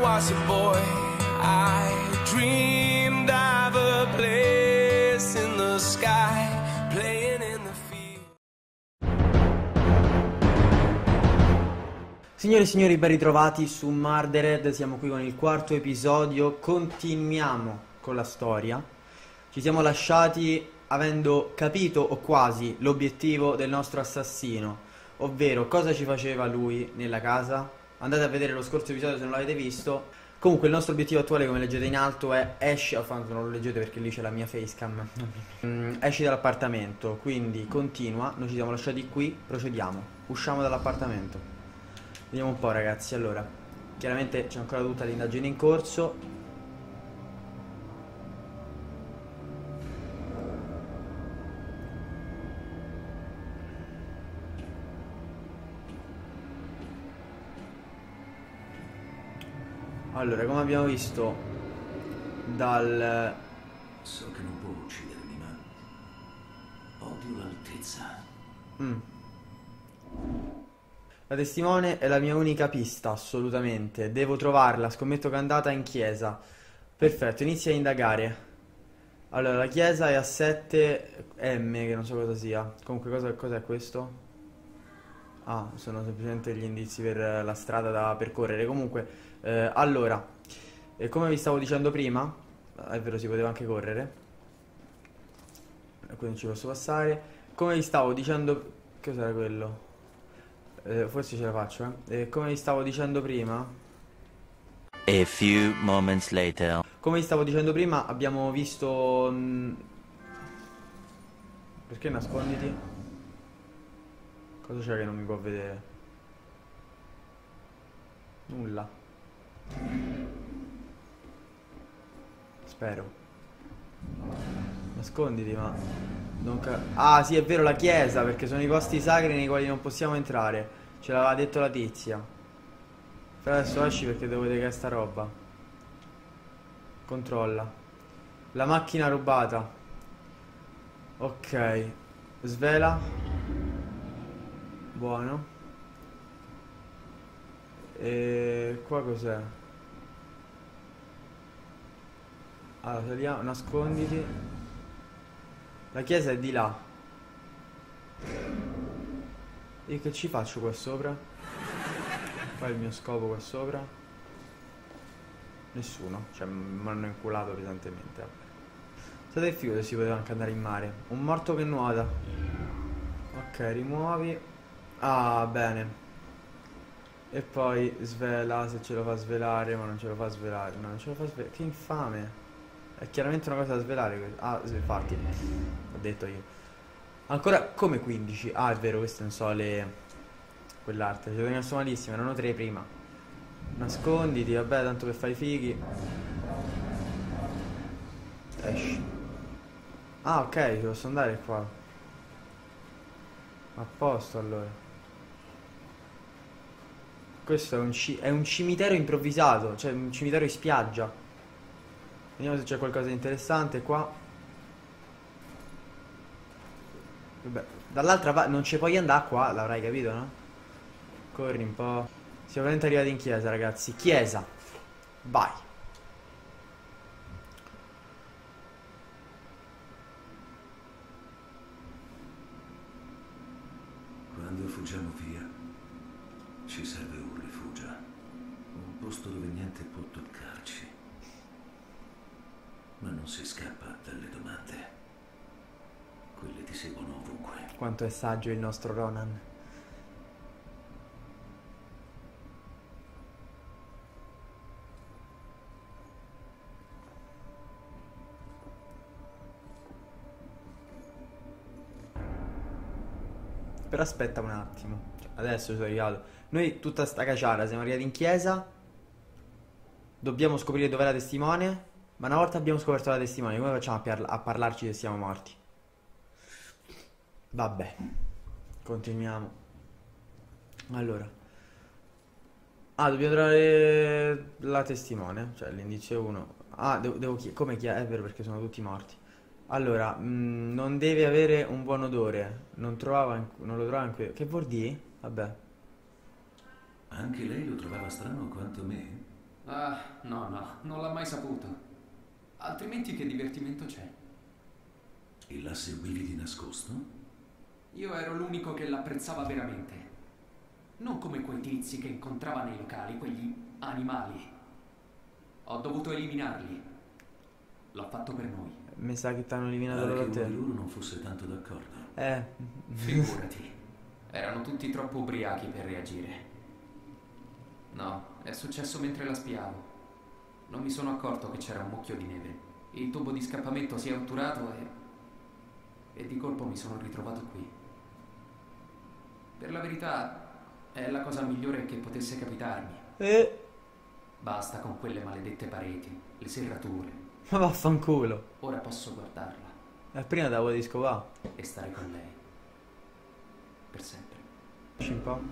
was a boy, I dreamed of a place in the sky, playing in the field. Signore e signori, ben ritrovati su Murdered. Siamo qui con il quarto episodio. Continuiamo con la storia. Ci siamo lasciati avendo capito, o quasi, l'obiettivo del nostro assassino, ovvero cosa ci faceva lui nella casa. Andate a vedere lo scorso episodio se non l'avete visto. Comunque il nostro obiettivo attuale, come leggete in alto, è esci. Non lo leggete perché lì c'è la mia facecam. Esci dall'appartamento, quindi continua. Noi ci siamo lasciati qui, procediamo. Usciamo dall'appartamento. Vediamo un po', ragazzi. Allora, chiaramente c'è ancora tutta l'indagine in corso. Allora, come abbiamo visto dal... So che non può uccidermi, ma odio l'altezza. La testimone è la mia unica pista, assolutamente. Devo trovarla, scommetto che è andata in chiesa. Perfetto, inizia a indagare. Allora, la chiesa è a 7M, che non so cosa sia. Comunque, cos'è questo? Ah, sono semplicemente gli indizi per la strada da percorrere. Comunque, allora, come vi stavo dicendo prima, è vero, si poteva anche correre. Quindi ci posso passare. Come vi stavo dicendo... Cos'era quello? Forse ce la faccio, come vi stavo dicendo prima... A few moments later. Come vi stavo dicendo prima, abbiamo visto... Perché nasconditi? Cosa c'è che non mi può vedere? Nulla. Spero. Nasconditi, ma... Ah, sì, è vero, la chiesa, perché sono i posti sacri nei quali non possiamo entrare. Ce l'aveva detto la tizia. Però adesso esci perché devo vedere che è sta roba. Controlla. La macchina rubata. Ok. Svela. Buono. E qua cos'è? Allora, saliamo, nasconditi. La chiesa è di là. E che ci faccio qua sopra? Qual è il mio scopo qua sopra? Nessuno. Cioè, mi hanno inculato pesantemente. Vabbè. State figo se si poteva anche andare in mare. Un morto che nuota. Ok, rimuovi. Ah, bene. E poi svela, se ce lo fa svelare. Ma non ce lo fa svelare. No, non ce lo fa svelare. Che infame. È chiaramente una cosa da svelare questa. Ah, infatti. Ho detto io. Ancora come 15. Ah, è vero, queste non so le... Quell'arte. Ci ho rimasto malissimo, erano 3 prima. Nasconditi, vabbè, tanto per fare i fighi. Esci. Ah, ok, ci posso andare qua. A posto, allora. Questo è un cimitero improvvisato. Cioè, un cimitero in spiaggia. Vediamo se c'è qualcosa di interessante qua. Vabbè, dall'altra parte non ci puoi andare qua, l'avrai capito, no? Corri un po'. Siamo veramente arrivati in chiesa, ragazzi. Chiesa. Vai. Quando fuggiamo via, ci serve un rifugio. Un posto dove niente può toccarci. Ma non si scappa dalle domande. Quelle ti seguono ovunque. Quanto è saggio il nostro Ronan. Però aspetta un attimo. Adesso sono arrivato. Noi tutta sta caciara siamo arrivati in chiesa. Dobbiamo scoprire dov'è la testimone. Ma una volta abbiamo scoperto la testimone, come facciamo a parlarci se siamo morti? Vabbè. Continuiamo. Allora. Ah, dobbiamo trovare la testimone. Cioè l'indizio 1. Ah, devo come chi è? È vero, perché sono tutti morti. Allora, non deve avere un buon odore. Non lo trovava in Che vuol dire? Vabbè. Anche lei lo trovava strano quanto me? Ah, no, non l'ha mai saputo. Altrimenti che divertimento c'è? E la seguivi di nascosto? Io ero l'unico che l'apprezzava veramente. Non come quei tizi che incontrava nei locali, quegli animali. Ho dovuto eliminarli. L'ho fatto per noi. Mi sa che t'hanno eliminato Pare loro che a uno di te. loro non fosse tanto d'accordo. Figurati. Erano tutti troppo ubriachi per reagire. No, è successo mentre la spiavo. Non mi sono accorto che c'era un mucchio di neve. Il tubo di scappamento si è otturato e di colpo mi sono ritrovato qui. Per la verità, è la cosa migliore che potesse capitarmi. Basta con quelle maledette pareti, le serrature. Ma vaffanculo. Ora posso guardarla Prima davo di scovà. e stare con lei. Per sempre. Un po'.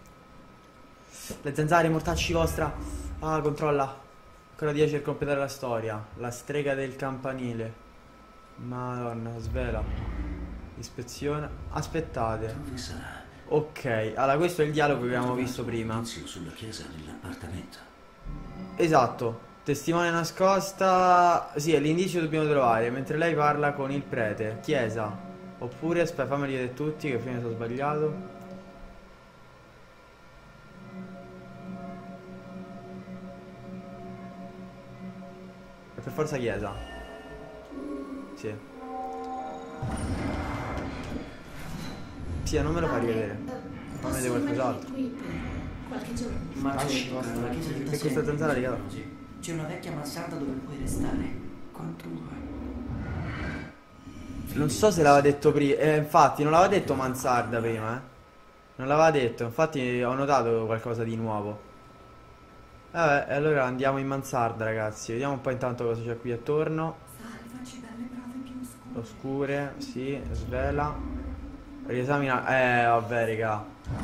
Le zanzare, i mortacci vostra. Ah, controlla. Ancora 10 per completare la storia. La strega del campanile. Madonna, svela. Ispezione. Aspettate. Dove sarà? Ok, allora questo è il dialogo che abbiamo visto prima. Indizio sulla chiesa nell'appartamento. Esatto. Testimone nascosta. Sì, è l'indizio che dobbiamo trovare. Mentre lei parla con il prete. Chiesa. Oppure, aspetta, fammeli vedere tutti che prima sono sbagliato. È per forza chiesa. Sì. Sì, non me lo fa rivedere. Fammi vedere qualcos'altro. Qui per qualche giorno. Ma c'è la chiesa di Che questa zanzara di casa? C'è una vecchia mansarda dove puoi restare quanto vuoi. Non so se l'aveva detto prima. Infatti, non l'aveva detto mansarda prima, eh. Non l'aveva detto. Infatti, ho notato qualcosa di nuovo. Vabbè, allora andiamo in mansarda, ragazzi. Vediamo un po' intanto cosa c'è qui attorno. Salvaci dalle prove più oscure. Oscure, sì, svela. Riesamina. Vabbè, raga.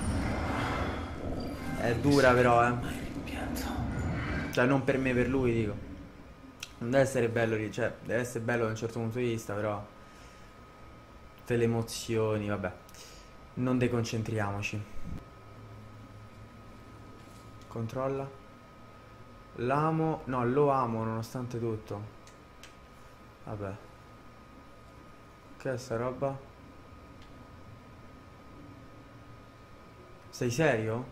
È dura, però, Mai rimpianto. Cioè, non per me, per lui, dico. Non deve essere bello lì, cioè, deve essere bello da un certo punto di vista, però. Tutte le emozioni, vabbè. Non deconcentriamoci. Controlla. L'amo. No, lo amo nonostante tutto. Vabbè. Che è sta roba? Sei serio?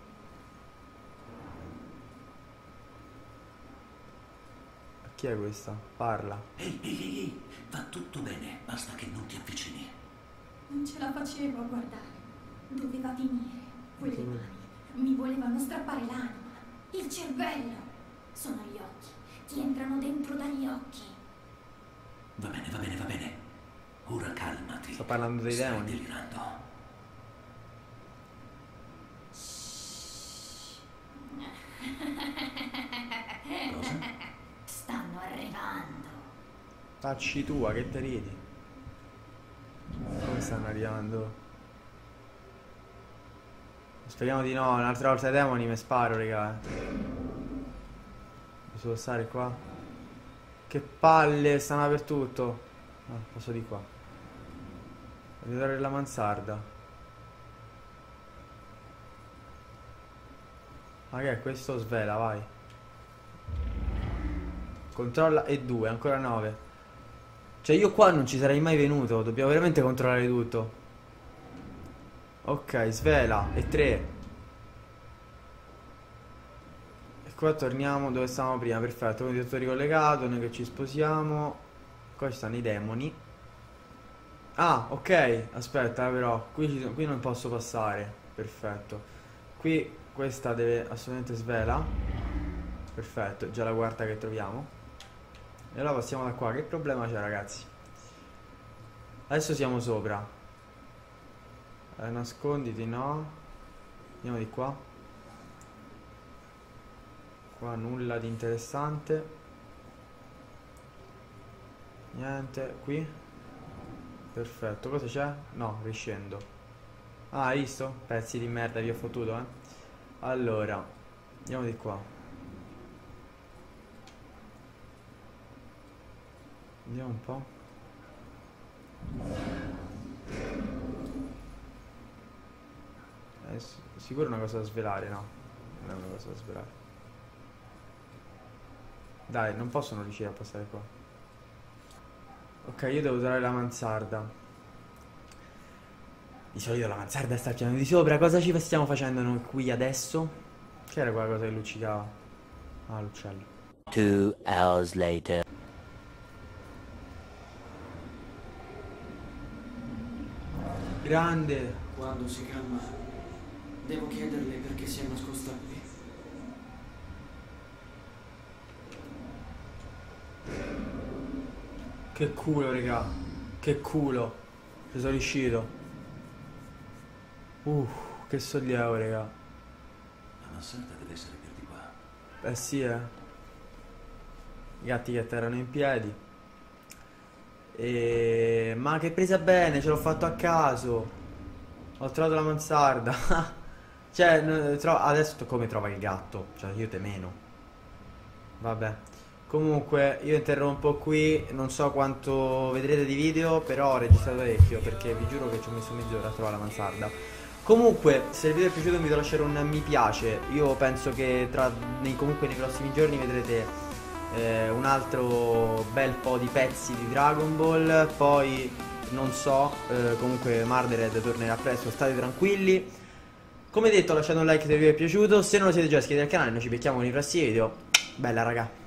Chi è questa? Parla. Ehi, va tutto bene, basta che non ti avvicini. Non ce la facevo a guardare. Doveva finire. Quelle mani mi volevano strappare l'anima, il cervello. Sono gli occhi. Ti entrano dentro dagli occhi. Va bene. Ora calmati. Sto parlando dei Stai demoni. delirando. Cosa? Stanno arrivando. Facci tua, che te ridi? Come stanno arrivando? Speriamo di no, un'altra volta ai demoni mi sparo, raga. Posso stare qua? Che palle, stanno dappertutto. No, posso di qua. Voglio dare la mansarda. Ma che è questo? Svela, vai. Controlla e 2, ancora 9. Cioè io qua non ci sarei mai venuto. Dobbiamo veramente controllare tutto. Ok, svela e 3. E qua torniamo dove stavamo prima. Perfetto, quindi tutto ricollegato. Noi che ci sposiamo. Qua ci stanno i demoni. Ah, ok. Aspetta, però qui non posso passare. Perfetto. Qui questa deve assolutamente svela. Perfetto, già la quarta che troviamo. E allora passiamo da qua. Che problema c'è, ragazzi? Adesso siamo sopra. Nasconditi, no. Andiamo di qua. Qua nulla di interessante. Niente. Qui. Perfetto. Cosa c'è? No, riscendo. Ah, hai visto? Pezzi di merda, vi ho fottuto, eh. Allora, andiamo di qua. Vediamo un po'. Sicuro una cosa da svelare, no? Non è una cosa da svelare. Dai, non possono riuscire a passare qua. Ok, io devo usare la mansarda. Di solito la mansarda sta al piano di sopra. Cosa ci stiamo facendo noi qui adesso? C'era quella cosa che luccicava. Ah, l'uccello. 2 hours later. Grande. Quando si calma, devo chiederle perché si è nascosta qui. Che culo, raga. Che culo. Ci sono riuscito. Che sollievo, raga. La mansarda deve essere più di qua. Eh sì, I gatti che atterrano in piedi. Ma che presa bene, ce l'ho fatto a caso. Ho trovato la mansarda. Cioè, adesso come trova il gatto? Cioè, io te meno. Vabbè. Comunque, io interrompo qui. Non so quanto vedrete di video, però ho registrato parecchio, perché vi giuro che ci ho messo mezz'ora a trovare la mansarda. Comunque, se il video è piaciuto, vi devo lasciare un mi piace. Io penso che comunque nei prossimi giorni vedrete un altro bel po' di pezzi di Dragon Ball. Poi non so, comunque Mardered tornerà presto, state tranquilli. Come detto, lasciate un like se il video è piaciuto. Se non lo siete già, iscrivetevi al canale. Noi ci becchiamo nei prossimi video. Bella raga.